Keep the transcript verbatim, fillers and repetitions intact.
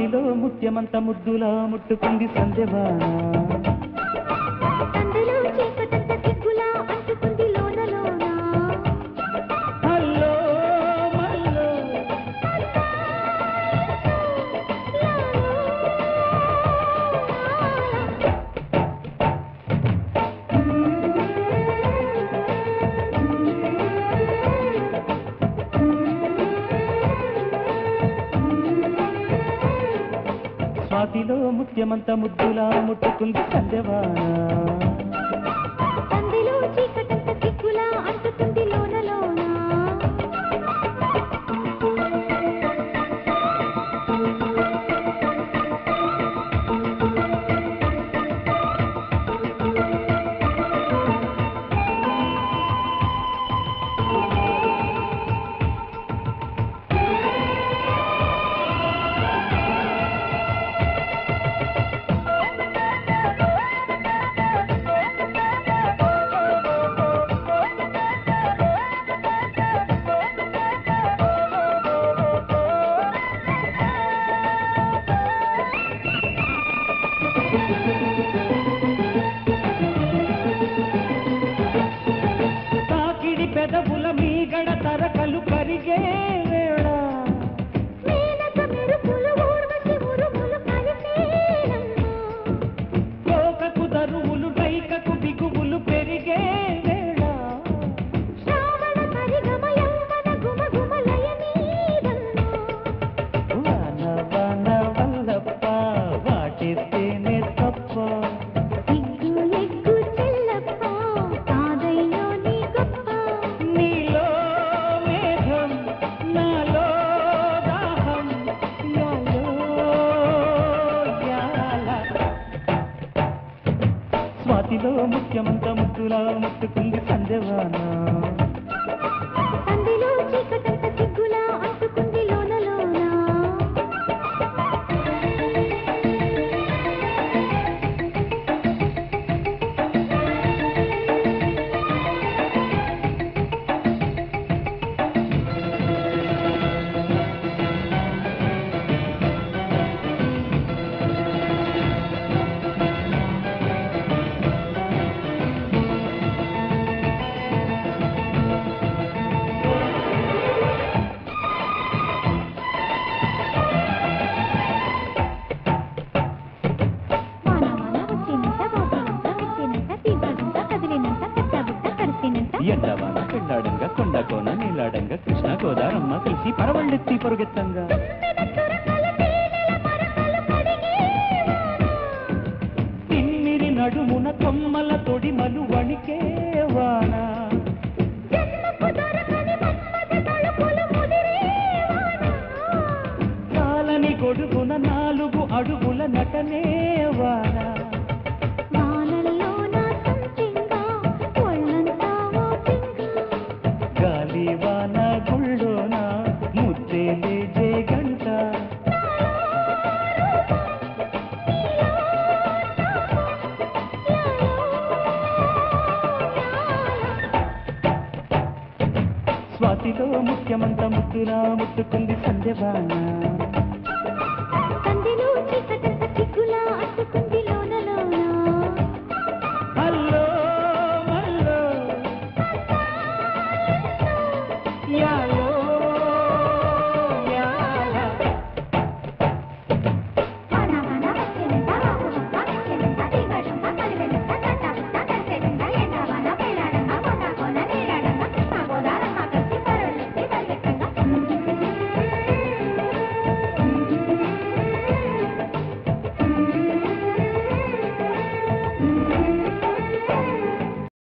స్వాతిలో ముత్యమంత ముద్దులా ముట్టుకుంది సంధ్యవాన స్వాతిలో ముత్యమంత ముద్దులా ముట్టుకుంది సంధ్యవాన సంధ్యలో చీకటంత సిగ్గులా అంటుకుంది లోన లోన తాకిడి పెదవుల మీగడ తరకలు కరిగే వేళ కోకకు దరువులు రైకకు బిగువులు పెరిగే వేళ వాన వాన వల్లప్ప వాటిస్తేనే తప్ప నీలో మేఘం నాలో దాహం నాలో యాల స్వాతిలో ముత్యమంత ముద్దులా ముట్టుకుంది సంధ్యవాన సంధ్యలో చీకటంత సిగ్గులా అంటుకుంది లోన లోన ఎండవాన పెళ్ళాడంగా కొండకోన నీలాడంగా కృష్ణ గోదారమ్మ కలిసి పరవళ్ళెత్తి పొరుగెత్తంగా తిమ్మిరి నడుమున కొమ్మల తొడిమలు వణికే వాన కాలని గొడుగున నాలుగు అడుగుల నటనే వాన గాలి వాన గుళ్ళోన ముద్దేలే జయగంట స్వాతిలో ముత్యమంత ముద్దులా ముట్టుకుంది సంధ్యవాన